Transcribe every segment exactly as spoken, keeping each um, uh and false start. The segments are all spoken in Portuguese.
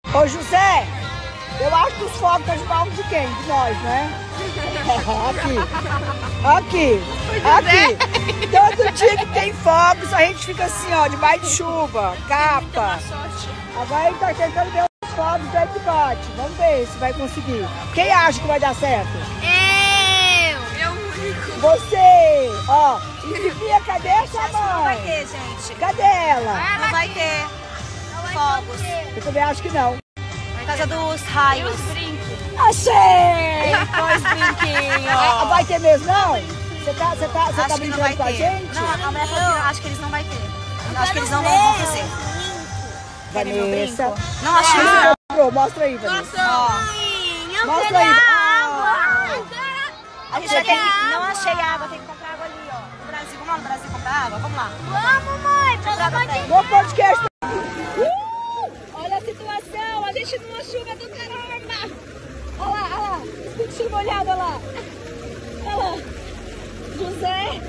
Ô José, eu acho que os fogos estão debaixo de quem? De nós, né? Aqui, aqui, aqui. Todo dia que tem fogos, a gente fica assim, ó, debaixo de chuva, capa. Agora ele tá tentando ver os fogos do debate. Vamos ver se vai conseguir. Quem acha que vai dar certo? Eu! Eu único. Você! Ó, e Fia, cadê a sua mãe? Não vai ter, gente. Cadê ela? Não vai ter fogos. Eu também acho que não. Por causa dos raios. Achei! Dois brinquinhos. Ah, vai ter mesmo, não? Você tá, você tá, você tá Acho que não brincando vai com a ter. gente? Não, a mulher falou que acho que eles não vai ter. Acho que eles não vão fazer. Querem meu Vanessa. brinco? Não, acho que não. Comprou. Mostra aí, Vanessa. Ó. Mostra aí. Ah. A gente vai ter que... Não achei água, tem que comprar água ali, ó. No Brasil, vamos lá no Brasil comprar água? Vamos lá. Vamos, mãe. Pelo amor de Deus. No podcast. Uh, olha a situação, a gente numa chuva do caramba. Olha lá, olha lá, escutinho molhado, olha lá. Olha lá. José.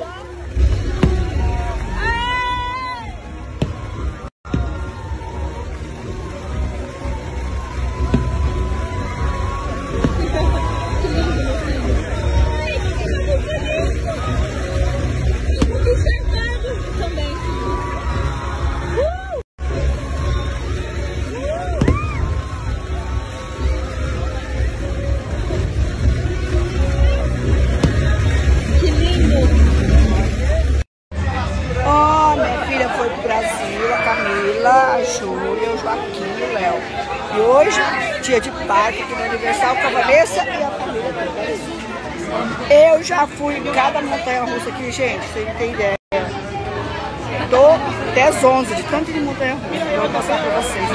A Júlia, o Joaquim e o Léo. E hoje, dia de parque aqui no Universal com a Vanessa e a família toda. Eu já fui em cada montanha-russa aqui, gente, vocês não tem ideia. Tô até as onze de tanto de montanha-russa. Eu vou passar pra vocês.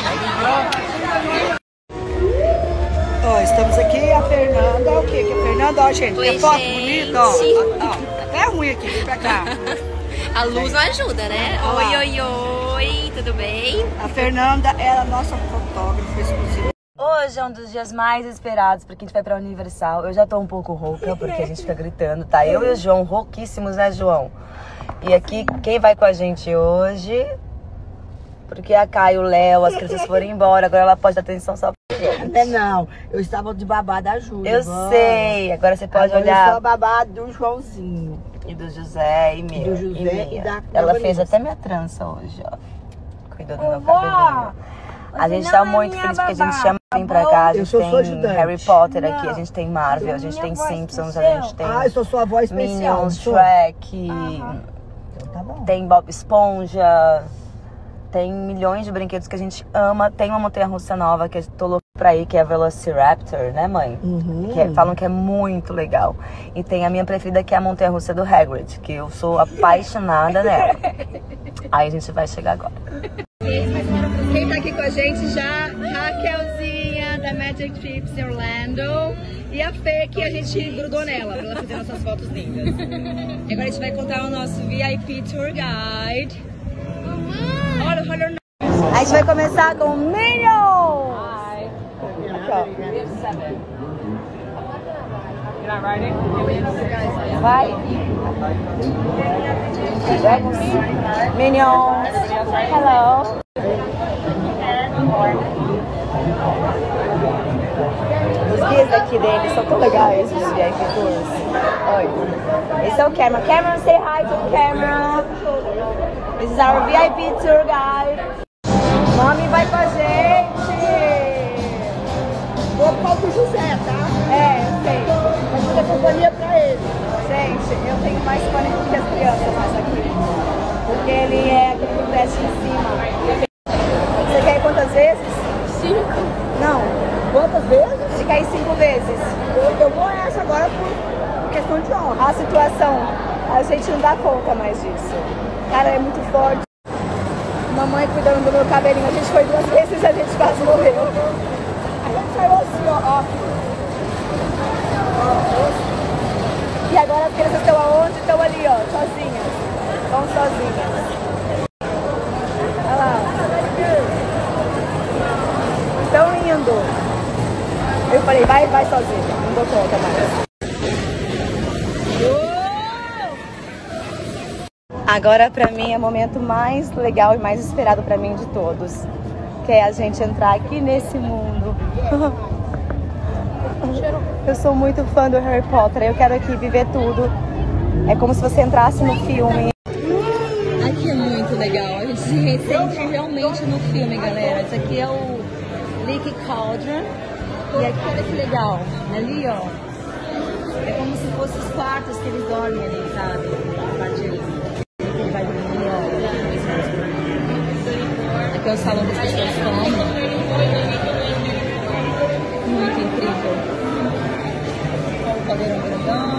Ó, estamos aqui, a Fernanda, o que que é a Fernanda? Ó, gente, Oi, tem foto gente. bonita, ó. Ó, ó. Até ruim aqui, vem pra cá. A luz não ajuda, né? Olá. Oi, oi, oi, tudo bem? A Fernanda era a nossa fotógrafa exclusiva. Hoje é um dos dias mais esperados porque a gente vai pra Universal. Eu já tô um pouco rouca porque a gente fica gritando, tá? Eu e o João, rouquíssimos, né, João? E aqui, quem vai com a gente hoje? Porque a Kai, o Léo, as crianças foram embora, agora ela pode dar atenção só pra gente. É, não, eu estava de babá da Júlia. Eu vamos. sei, agora você pode Agora olhar. Eu sou a babá do Joãozinho. E do José e meu. Do José e, minha. e da- da Ela fez Vanessa. até minha trança hoje, ó. Cuidou do meu cabelinho. A gente tá muito feliz porque a gente chama vir pra cá. A Eu gente sou sua tem ajudante. Harry Potter aqui, a gente tem Marvel, a gente tem Simpsons, a gente tem Ah, eu sou sua avó especial. Minions, sou. Shrek, Então tá bom. tem Bob Esponja, tem milhões de brinquedos que a gente ama. Tem uma montanha-russa nova que eu tô louca pra ir, que é a Velociraptor, né, mãe? Uhum. Que é- falam que é muito legal. E tem a minha preferida, que é a montanha-russa do Hagrid, que eu sou apaixonada nela. Aí a gente vai chegar agora. Quem tá aqui com a gente já, Raquelzinha, da Magic Trips em Orlando. E a Fê, que a gente grudou nela, pra ela fazer nossas fotos lindas. Agora a gente vai contar o nosso V I P Tour Guide. Olha, olha o A gente vai começar com o Minions! Aqui, ó. Vai. Minions. Hello. Os guias aqui deles são tão legais, os V I P Tours. Oi. Esse é o Cameron. Cameron, say hi to Cameron. This is our V I P Tour Guide. Mami vai com a gente. Vou por causa do José, tá? É, sei. Vai fazer companhia pra ele. Gente, eu tenho mais pânico que as crianças nessa aqui. Porque ele é aquele que veste em cima. Você quer ir quantas vezes? Cinco. Não. Quantas vezes? De cair cinco vezes. Eu, eu vou essa agora por, por questão de honra. A situação, a gente não dá conta mais disso. Cara, é muito forte. Mamãe cuidando do meu cabelinho. A gente foi duas vezes e a gente quase morreu. A gente saiu assim, ó. ó. E agora as crianças estão aonde? Estão ali, ó, sozinhas. Vão sozinhas. Olha lá. Estão indo. Eu falei, vai, vai sozinha. Não dou conta mais. Agora, pra mim, é o momento mais legal e mais esperado pra mim de todos. quer a gente entrar aqui nesse mundo. Eu sou muito fã do Harry Potter, eu quero aqui viver tudo. É como se você entrasse no filme. Aqui é muito legal, a gente se sente realmente no filme, galera. Esse aqui é o Leaky Cauldron. E aqui, olha que legal, ali ó, é como se fossem os quartos que eles dormem ali, sabe? A parte ali. Ele vai dormir, ó. Aqui é o salão das pessoas comem. Muito incrível. O caldeirão grandão.